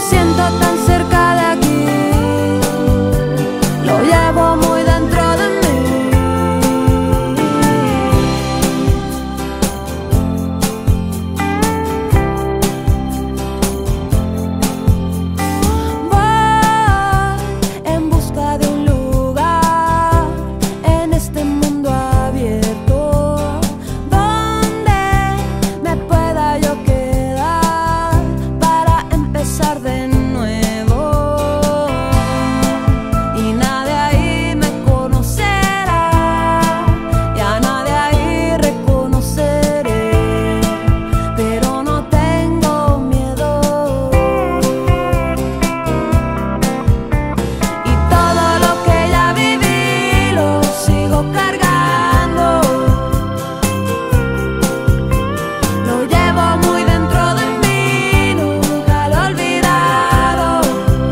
siento tan cerca de aquí, lo llevo muy dentro de mí. Voy en busca de un lugar en este mundo abierto donde me pueda yo quedar para empezar de nuevo, y nadie ahí me conocerá, ya nadie ahí reconoceré, pero no tengo miedo, y todo lo que ya viví lo sigo cargando, lo llevo muy dentro de mí, nunca lo he olvidado.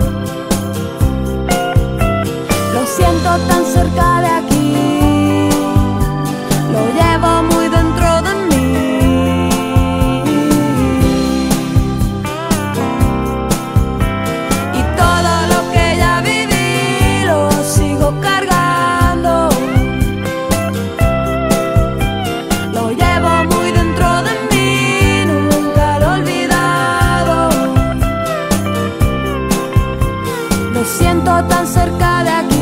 Lo siento tan cerca de aquí, lo llevo muy dentro de mí. Y todo lo que ya viví lo sigo cargando, lo llevo muy dentro de mí, nunca lo he olvidado. Lo siento tan cerca de aquí.